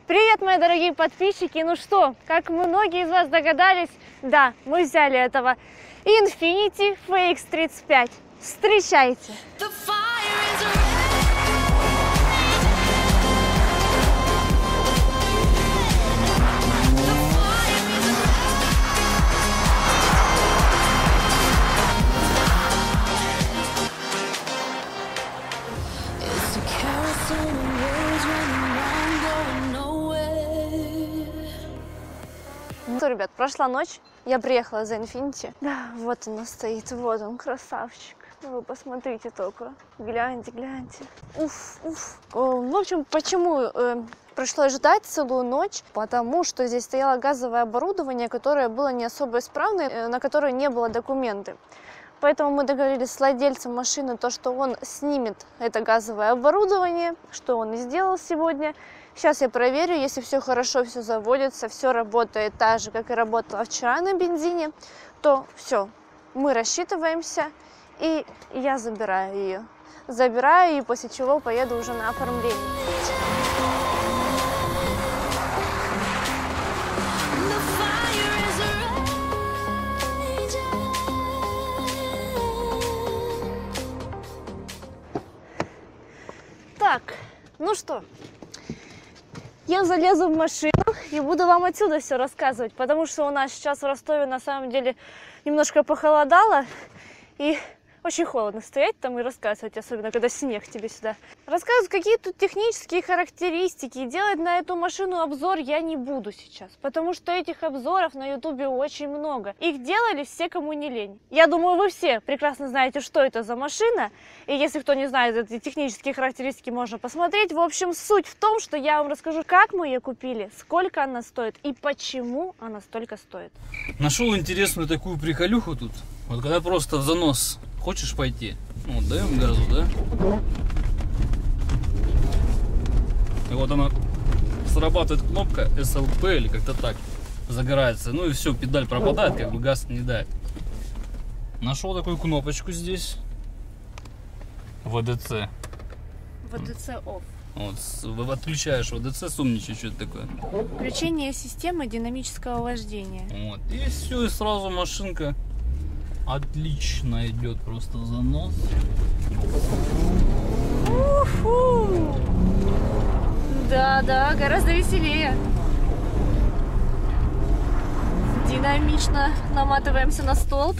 Привет, мои дорогие подписчики! Ну что, как многие из вас догадались, да, мы взяли этого Infiniti FX35. Встречайте! Ну что, ребят, прошла ночь, я приехала за Infiniti. Да, вот он стоит, вот он, красавчик. Вы посмотрите только, гляньте, гляньте. Уф, уф. В общем, почему пришлось ждать целую ночь? Потому что здесь стояло газовое оборудование, которое было не особо исправное, на которое не было документов. Поэтому мы договорились с владельцем машины, то, что он снимет это газовое оборудование, что он и сделал сегодня. Сейчас я проверю, если все хорошо, все заводится, все работает так же, как и работало вчера на бензине, то все, мы рассчитываемся, и я забираю ее. Забираю, и после чего поеду уже на оформление. Так, ну что, я залезу в машину и буду вам отсюда все рассказывать, потому что у нас сейчас в Ростове на самом деле немножко похолодало, и очень холодно стоять там и рассказывать, особенно когда снег тебе сюда. Рассказывать, какие тут технические характеристики, и делать на эту машину обзор я не буду сейчас, потому что этих обзоров на ютубе очень много. Их делали все, кому не лень. Я думаю, вы все прекрасно знаете, что это за машина, и если кто не знает эти технические характеристики, можно посмотреть. В общем, суть в том, что я вам расскажу, как мы ее купили, сколько она стоит и почему она столько стоит. Нашел интересную такую приколюху тут. Вот когда просто в занос хочешь пойти, вот даем газу, да? И вот она, срабатывает кнопка SLP или как-то так, загорается. Ну и все, педаль пропадает, как бы газ не дает. Нашел такую кнопочку здесь. VDC. VDC off. Вот, отключаешь VDC, сумничай, что это такое. Включение системы динамического вождения. Вот, и все, и сразу машинка отлично идет, просто в занос. Уху! Да, гораздо веселее. Динамично наматываемся на столб.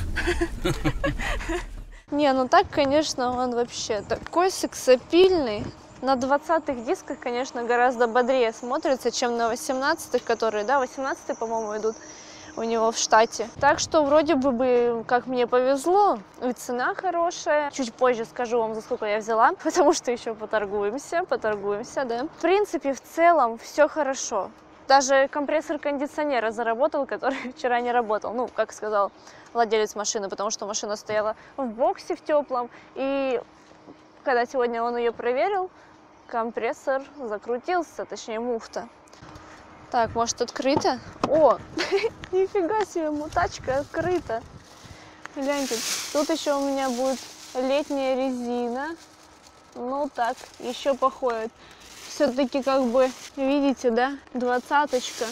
Не, ну так, конечно, он вообще такой сексапильный. На 20-х дисках, конечно, гораздо бодрее смотрится, чем на 18-х, которые, да, 18-е, по-моему, идут у него в штате. Так что вроде бы, как мне повезло, и цена хорошая. Чуть позже скажу вам, за сколько я взяла, потому что еще поторгуемся, да. В принципе, в целом все хорошо. Даже компрессор кондиционера заработал, который вчера не работал. Ну, как сказал владелец машины, потому что машина стояла в боксе в теплом. И когда сегодня он ее проверил, компрессор закрутился, точнее муфта. Так, может, открыто? О, нифига себе, мутачка открыта. Гляньте, тут еще у меня будет летняя резина. Ну так, еще походит. Все-таки, как бы, видите, да, 20-очка.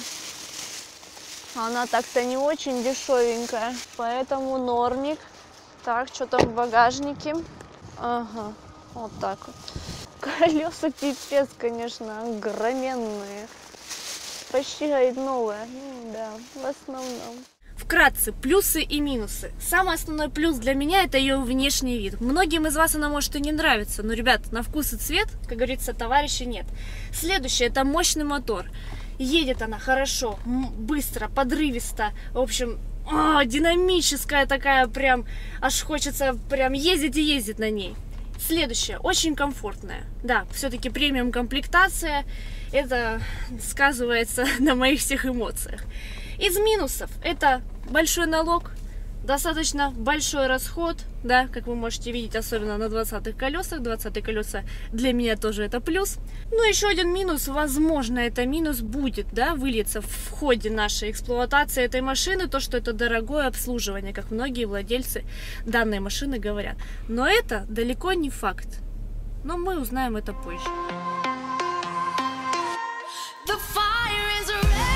Она так-то не очень дешевенькая, поэтому нормик. Так, что там в багажнике? Ага, вот так вот. Колеса пипец, конечно, огроменные. Почти говорит новая, ну да, в основном. Вкратце, плюсы и минусы. Самый основной плюс для меня — это ее внешний вид. Многим из вас она может и не нравиться, но, ребят, на вкус и цвет, как говорится, товарища нет. Следующее — это мощный мотор. Едет она хорошо, быстро, подрывисто, в общем, динамическая такая, прям, аж хочется прям ездить и ездить на ней. Следующее, очень комфортная. Да, все-таки премиум комплектация. Это сказывается на моих всех эмоциях. Из минусов это большой налог, достаточно большой расход, да, как вы можете видеть, особенно на 20-х колесах. 20-е колеса для меня тоже это плюс. Но еще один минус, возможно, это минус будет, да, выльется в ходе нашей эксплуатации этой машины, то, что это дорогое обслуживание, как многие владельцы данной машины говорят. Но это далеко не факт. Но мы узнаем это позже. The fire is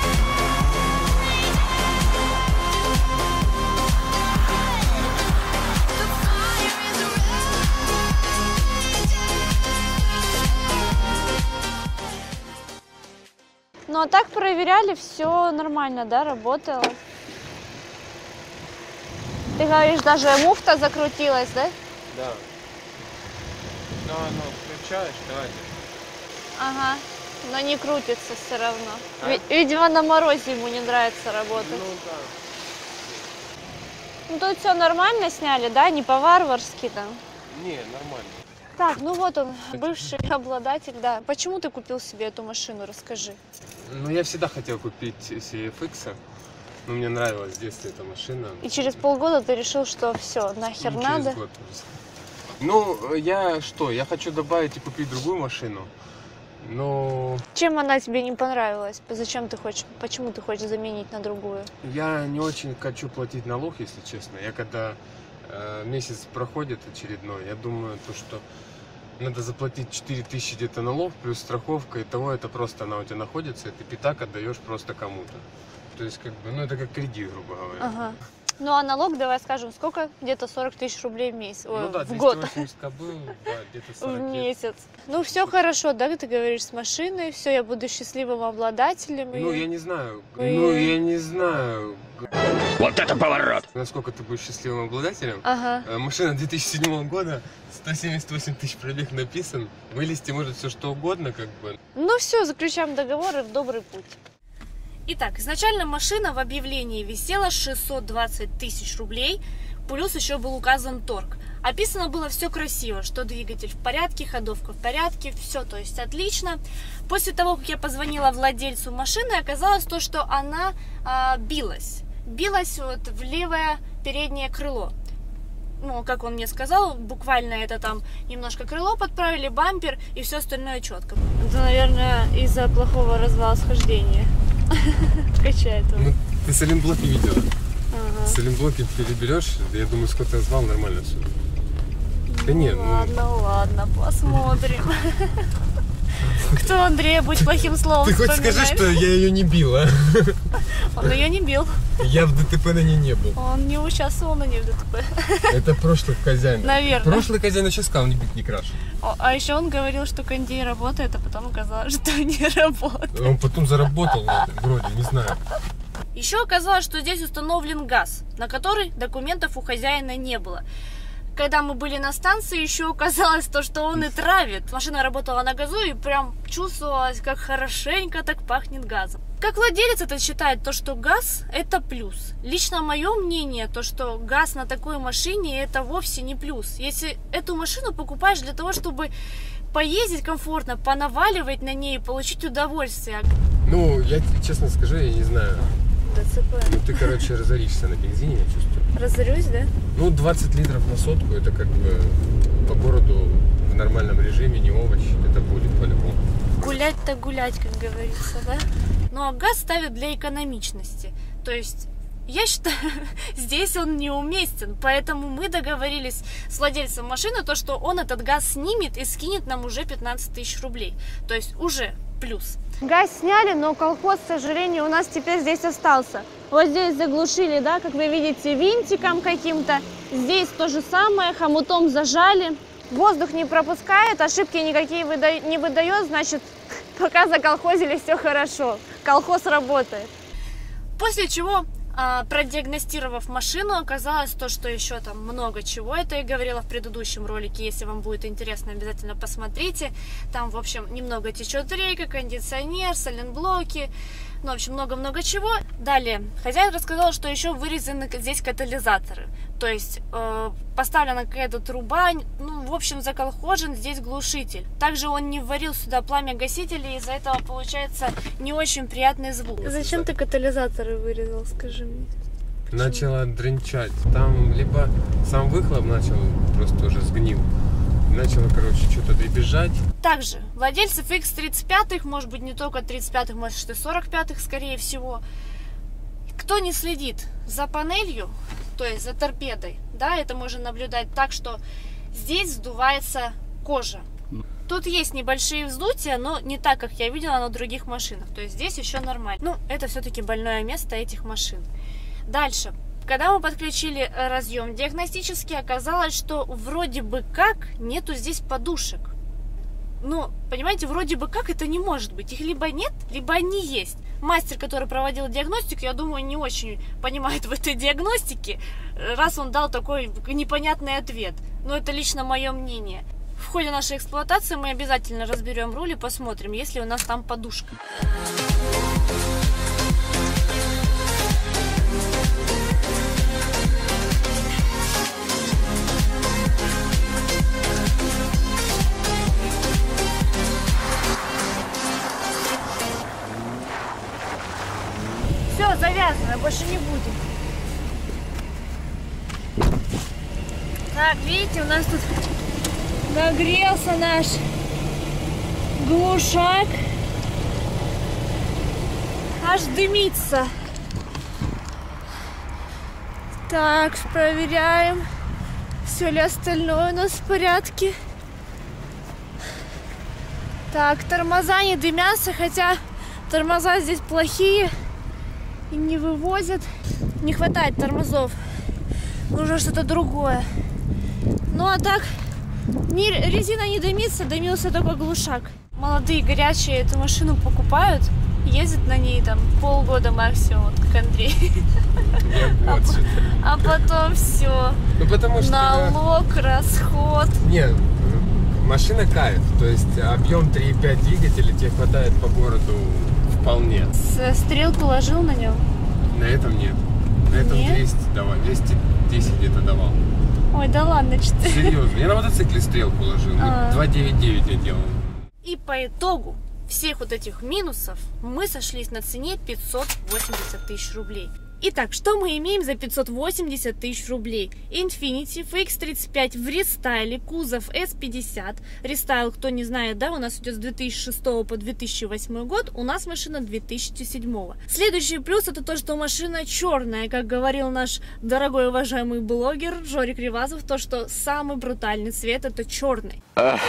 Ну а так проверяли, все нормально, да, работало. Ты говоришь, даже муфта закрутилась, да? Да. Но оно включаешь, давайте. Ага, но не крутится все равно. А? Видимо, на морозе ему не нравится работать. Ну да. Ну тут все нормально сняли, да? Не по-варварски там. Не, нормально. Так, ну вот он, бывший обладатель, да. Почему ты купил себе эту машину, расскажи. Ну я всегда хотел купить CFX. Но мне нравилась с детства эта машина. И через полгода ты решил, что все, нахер Ну, надо? через год уже. Ну, я хочу добавить и купить другую машину. Но Чем она тебе не понравилась? Почему ты хочешь заменить на другую? я не очень хочу платить налог, если честно. Я когда месяц проходит очередной, я думаю, что надо заплатить 4000 где-то налог, плюс страховка, и того это просто она у тебя находится, и ты пятак отдаешь просто кому-то. То есть, как бы, ну это как кредит, грубо говоря. Ага. Ну а налог, давай скажем, сколько? Где-то 40 тысяч рублей в месяц. Ну да, в год. 280 кобыл, да, где-то 40 В месяц. Ну все хорошо, да, ты говоришь, с машиной, все, я буду счастливым обладателем. Ну я не знаю, я не знаю. Вот это поворот! Насколько ты будешь счастливым обладателем. Ага. Машина 2007 года, 178 тысяч пробег написан. Вылезти может все что угодно, как бы. Ну все, заключаем договор и в добрый путь. Итак, изначально машина в объявлении висела 620 тысяч рублей, плюс еще был указан торг. Описано было все красиво, что двигатель в порядке, ходовка в порядке, все, то есть отлично. После того, как я позвонила владельцу машины, оказалось то, что она билась вот в левое переднее крыло. Ну, как он мне сказал, буквально это там немножко крыло подправили, бампер и все остальное четко. Это, наверное, из-за плохого расхождения. Качает его. Ну, ты саленблоки видела. Ага. Саленблоки переберешь, я думаю, сколько я звал, нормально все. Да нет, Ладно, посмотрим. Кто Андрея будь плохим словом Ты хоть скажи, что я ее не била. Он ее не бил. Я в ДТП на ней не был. Он не участвовал на ней в ДТП. Это прошлый хозяин. Наверное. Прошлый хозяин еще сказал, не бить, не краши. А еще он говорил, что кондей работает, а потом оказалось, что не работает. Он потом заработал, вроде, не знаю. Еще оказалось, что здесь установлен газ, на который документов у хозяина не было. Когда мы были на станции, еще оказалось то, что он и травит. Машина работала на газу и прям чувствовалось, как хорошенько так пахнет газом. Как владелец это считает, то, что газ это плюс. Лично мое мнение, то, что газ на такой машине это вовсе не плюс. Если эту машину покупаешь для того, чтобы поездить комфортно, понаваливать на ней и получить удовольствие. Ну, я честно скажу, я не знаю. ДЦП. Ну, ты, короче, разоришься на бензине, я чувствую. Разорюсь, да? Ну, 20 литров на сотку, это как бы по городу в нормальном режиме, не овощ, это будет по-любому. Гулять-то гулять, как говорится, да? Ну, а газ ставят для экономичности. То есть, я считаю, здесь он неуместен. Поэтому мы договорились с владельцем машины, то, что он этот газ снимет и скинет нам уже 15 тысяч рублей. То есть, уже плюс. Газ сняли, но колхоз, к сожалению, у нас теперь здесь остался. Вот здесь заглушили, да, как вы видите, винтиком каким-то. Здесь то же самое, хомутом зажали. Воздух не пропускает, ошибки никакие не выдает, значит, пока заколхозили, все хорошо. Колхоз работает. После чего, продиагностировав машину, оказалось то, что еще там много чего. Это я говорила в предыдущем ролике. Если вам будет интересно, обязательно посмотрите. Там, в общем, немного течет рейка, кондиционер, саленблоки. Ну, в общем, много-много чего. Далее, хозяин рассказал, что еще вырезаны здесь катализаторы. То есть, поставлена какая-то труба, ну, в общем, заколхожен здесь глушитель. Также он не вварил сюда пламя-гасители, из-за этого получается не очень приятный звук. Зачем ты катализаторы вырезал, скажи мне? Почему? Начала дренчать. Там либо сам выхлоп начал, просто уже сгнил. Начала, короче, что-то дребезжать. Также владельцев X35, может быть, не только 35-х, может, и 45-х, скорее всего, кто не следит за панелью, то есть за торпедой, да, это можно наблюдать так, что здесь сдувается кожа. Тут есть небольшие вздутия, но не так, как я видела на других машинах. То есть здесь еще нормально. Ну, это все-таки больное место этих машин. Дальше. Когда мы подключили разъем диагностический, оказалось, что вроде бы как нету здесь подушек. Но, понимаете, вроде бы как это не может быть. Их либо нет, либо они есть. Мастер, который проводил диагностику, я думаю, не очень понимает в этой диагностике, раз он дал такой непонятный ответ. Но это лично мое мнение. В ходе нашей эксплуатации мы обязательно разберем руль и посмотрим, есть ли у нас там подушка. Все, завязано, больше не будем. Так, видите, у нас тут нагрелся наш глушак. Аж дымится. Так, проверяем, все ли остальное у нас в порядке. Так, тормоза не дымятся, хотя тормоза здесь плохие и не вывозят. Не хватает тормозов. Нужно что-то другое. Ну а так, резина не дымится, дымился только глушак. Молодые горячие эту машину покупают, ездят на ней там полгода максимум, вот как Андрей. А потом все. Ну потому что налог, расход. Нет, машина кайф. То есть объем 3,5 двигателя тебе хватает по городу вполне. Стрелку ложил на нем? На этом нет. На этом Нет? 200 давал, 210 где-то давал. Ой, да ладно, что-то. Серьезно, я на мотоцикле стрелку ложил. 2,99 я делал. И по итогу всех вот этих минусов мы сошлись на цене 580 тысяч рублей. Итак, что мы имеем за 580 тысяч рублей? Infiniti FX35 в рестайле, кузов S50. Рестайл, кто не знает, да, у нас идет с 2006 по 2008 год, у нас машина 2007. Следующий плюс это то, что машина черная, как говорил наш дорогой уважаемый блогер Жорик Ревазов, то, что самый брутальный цвет это черный.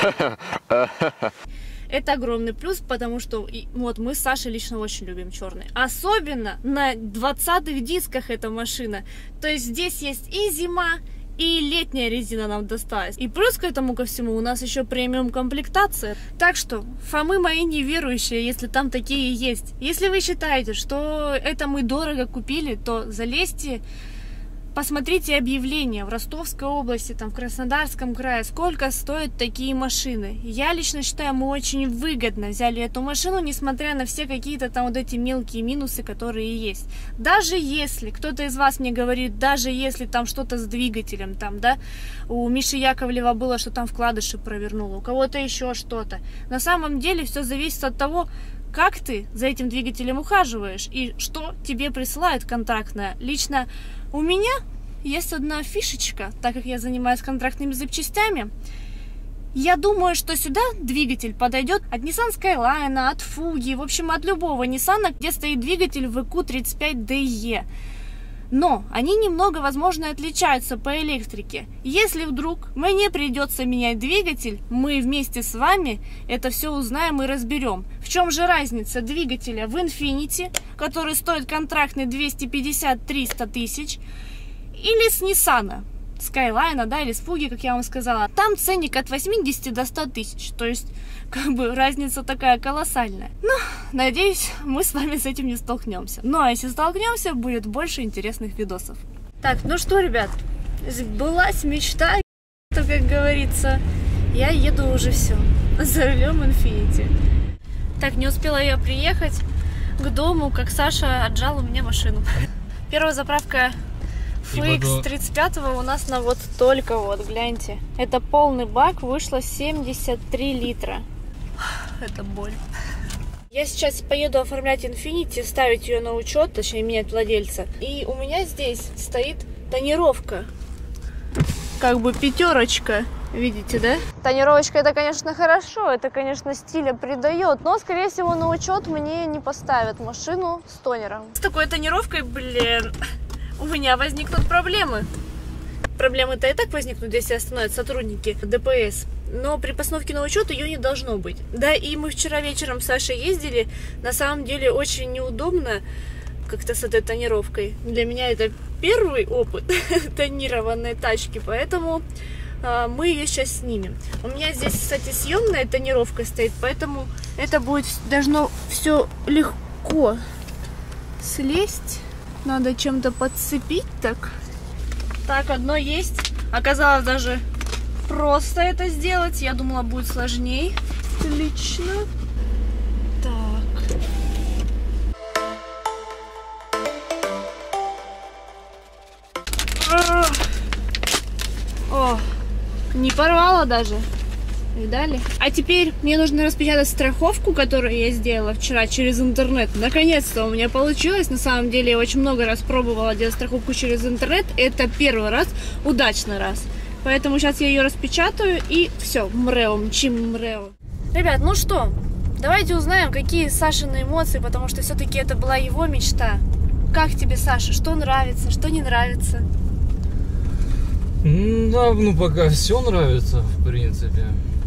Это огромный плюс, потому что вот мы с Сашей лично очень любим черный. Особенно на 20-х дисках эта машина. То есть здесь есть и зима, и летняя резина нам досталась. И плюс к этому ко всему у нас еще премиум комплектация. Так что, фомы мои неверующие, если там такие есть. Если вы считаете, что это мы дорого купили, то залезьте. Посмотрите объявления в Ростовской области, там в Краснодарском крае, сколько стоят такие машины. Я лично считаю, мы очень выгодно взяли эту машину, несмотря на все какие-то там вот эти мелкие минусы, которые есть. Даже если, кто-то из вас мне говорит, даже если там что-то с двигателем, там, да, у Миши Яковлева было, что там вкладыши провернуло, у кого-то еще что-то. На самом деле все зависит от того, как ты за этим двигателем ухаживаешь и что тебе присылают контрактное. Лично у меня есть одна фишечка, так как я занимаюсь контрактными запчастями. Я думаю, что сюда двигатель подойдет от Nissan Skyline, от Fugi, в общем, от любого Nissan, где стоит двигатель VQ35DE. Но они немного, возможно, отличаются по электрике. Если вдруг мне придется менять двигатель, мы вместе с вами это все узнаем и разберем. В чем же разница двигателя в Infiniti, который стоит контрактный 250-300 тысяч, или с Nissan, Skyline, да, или с Fugi, как я вам сказала. Там ценник от 80 до 100 тысяч, то есть, как бы, разница такая колоссальная. Но, надеюсь, мы с вами с этим не столкнемся. Ну, а если столкнемся, будет больше интересных видосов. Так, ну что, ребят, сбылась мечта, как говорится. Я еду уже все, за рулем Infiniti. Так, не успела я приехать к дому, как Саша отжал у меня машину. Первая заправка FX35 у нас на вот только вот, гляньте. Это полный бак, вышло 73 литра. Это боль. Я сейчас поеду оформлять Infiniti, ставить ее на учет, точнее менять владельца. И у меня здесь стоит тонировка. Как бы пятерочка. Видите, да? Тонировочка это, конечно, хорошо, это, конечно, стиля придает, но, скорее всего, на учет мне не поставят машину с тонером. С такой тонировкой, блин, у меня возникнут проблемы. Проблемы-то и так возникнут, если остановят сотрудники ДПС. но при постановке на учет ее не должно быть. Да, и мы вчера вечером с Сашей ездили, на самом деле очень неудобно как-то с этой тонировкой. Для меня это первый опыт тонированной тачки, поэтому мы ее сейчас снимем. У меня здесь, кстати, съемная тонировка стоит, поэтому это будет должно все легко слезть. Надо чем-то подцепить так. Так, одно есть. Оказалось даже просто это сделать. Я думала, будет сложнее. Отлично. Так. О, не порвала даже. Видали? А теперь мне нужно распечатать страховку, которую я сделала вчера через интернет. Наконец-то у меня получилось. На самом деле я очень много раз пробовала делать страховку через интернет. Это первый раз, удачный раз. Поэтому сейчас я ее распечатаю и все, мрео, мчим мрео. Ребят, ну что, давайте узнаем, какие Сашины эмоции, потому что все-таки это была его мечта. Как тебе, Саша? Что нравится, что не нравится? Да, ну пока все нравится, в принципе.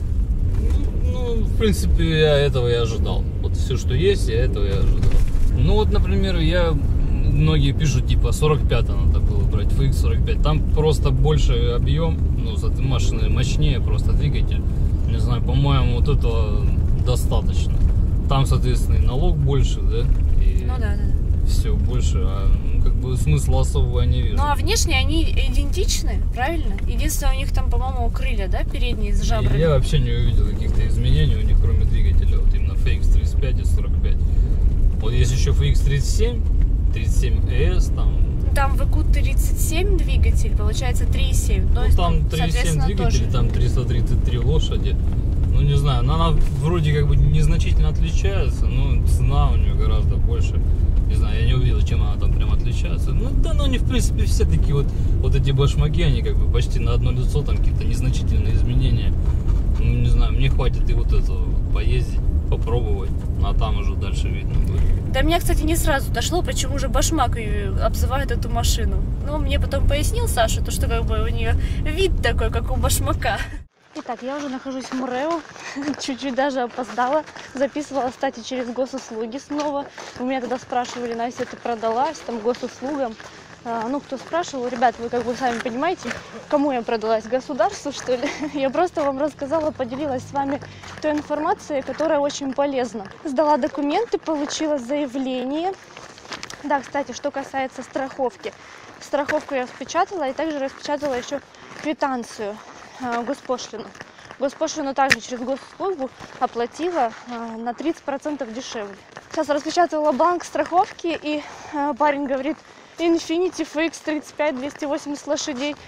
Ну, в принципе, я этого и ожидал. Вот все, что есть, я этого и ожидал. Ну вот, например, многие пишут, типа, 45 надо было брать, FX45. Там просто больше объем, ну, с этой машины мощнее, просто двигатель. Не знаю, по-моему, вот этого достаточно. Там, соответственно, и налог больше, да? И ну да. все больше, а как бы смысла особого я не вижу. Ну а внешне они идентичны, правильно? Единственное, у них там, по-моему, крылья, да, передние с жабрами. Я вообще не увидел каких-то изменений у них, кроме двигателя, вот именно FX35 и 45. Вот есть еще FX37, 37ES там. Там VQ37 двигатель, получается 3.7. Ну там 3.7 двигатель, тоже. Там 333 лошади. Ну не знаю, она вроде как бы незначительно отличается, но цена у нее гораздо больше. Не знаю, я не увидел, чем она там прям отличается. Ну да, но они в принципе все такие вот эти башмаки, они как бы почти на одно лицо, там какие-то незначительные изменения. Ну не знаю, мне хватит и вот этого поездить, попробовать, а там уже дальше видно будет. Да меня, кстати, не сразу дошло, почему же башмак обзывают эту машину. Но мне потом пояснил Саша, то что как бы у нее вид такой, как у башмака. Итак, я уже нахожусь в МРЭО, чуть-чуть даже опоздала. Записывала, кстати, через госуслуги снова. У меня тогда спрашивали, Настя, ты продалась там госуслугам? Ну, кто спрашивал, ребят, вы как бы сами понимаете, кому я продалась, государству, что ли? Я просто вам рассказала, поделилась с вами той информацией, которая очень полезна. Сдала документы, получила заявление. Да, кстати, что касается страховки. Страховку я распечатала и также распечатала еще квитанцию. Госпошлину. Госпошлину также через госуслугу оплатила на 30% дешевле. Сейчас распечатала бланк страховки, и парень говорит, Infiniti FX35 280 лошадей.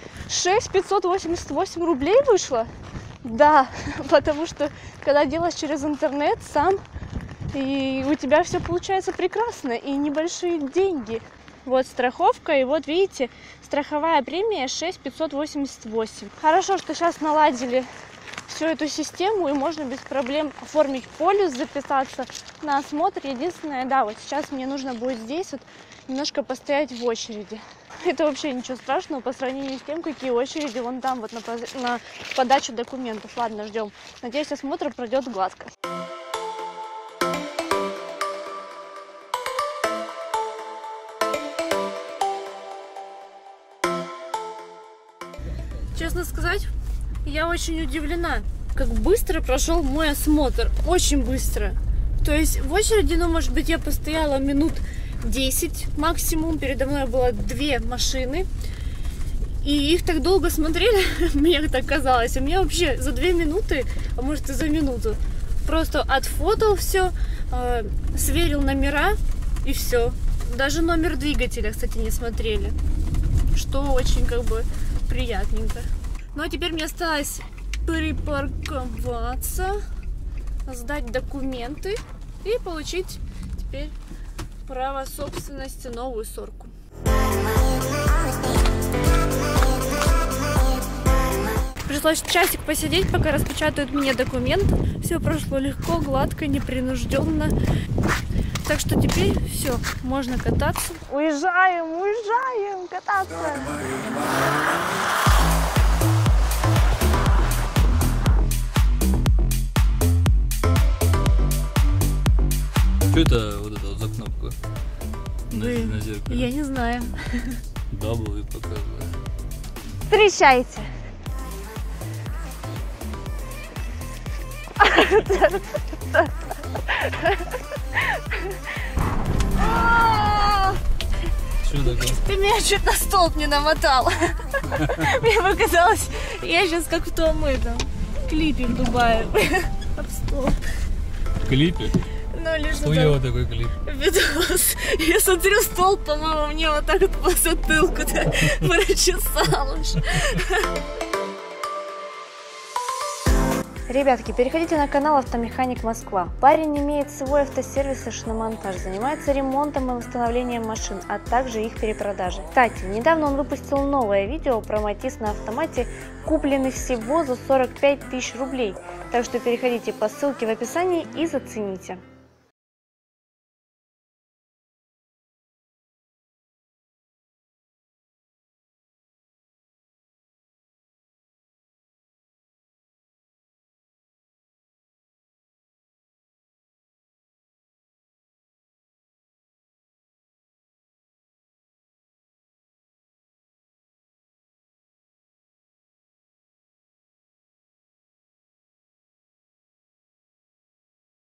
6588 рублей вышло? Да, потому что когда делаешь через интернет сам, и у тебя все получается прекрасно, и небольшие деньги. Вот страховка, и вот видите, страховая премия 6588. Хорошо, что сейчас наладили всю эту систему, и можно без проблем оформить полис, записаться на осмотр. Единственное, да, вот сейчас мне нужно будет здесь вот немножко постоять в очереди. Это вообще ничего страшного по сравнению с тем, какие очереди вон там вот на подачу документов. Ладно, ждем. Надеюсь, осмотр пройдет гладко. Честно сказать, я очень удивлена, как быстро прошел мой осмотр. Очень быстро. То есть в очереди, ну, может быть, я постояла минут 10 максимум. Передо мной было 2 машины. И их так долго смотрели, мне так казалось. У меня вообще за 2 минуты, а может и за минуту, просто отфотал все, сверил номера и все. Даже номер двигателя, кстати, не смотрели. Что очень как бы приятненько. Ну а теперь мне осталось припарковаться, сдать документы и получить теперь право собственности, новую сорку. Пришлось часик посидеть, пока распечатают мне документ. Все прошло легко, гладко, непринужденно. Так что теперь все, можно кататься. Уезжаем кататься. Что это вот за кнопка? На зеркале. Я не знаю. W показывает. Встречайте. Что такое? Ты меня чуть на столб не намотал. Мне показалось, я сейчас как в том клипе в Дубае. Об столб. В клипе? Ну, или что-то. Хуёвый такой клип. Видос. Я смотрю, столб, по-моему, мне вот так вот по затылку-то прочесал уж. Ребятки, переходите на канал Автомеханик Москва. Парень имеет свой автосервис и шиномонтаж, занимается ремонтом и восстановлением машин, а также их перепродажей. Кстати, недавно он выпустил новое видео про Матис на автомате, купленный всего за 45 тысяч рублей. Так что переходите по ссылке в описании и зацените.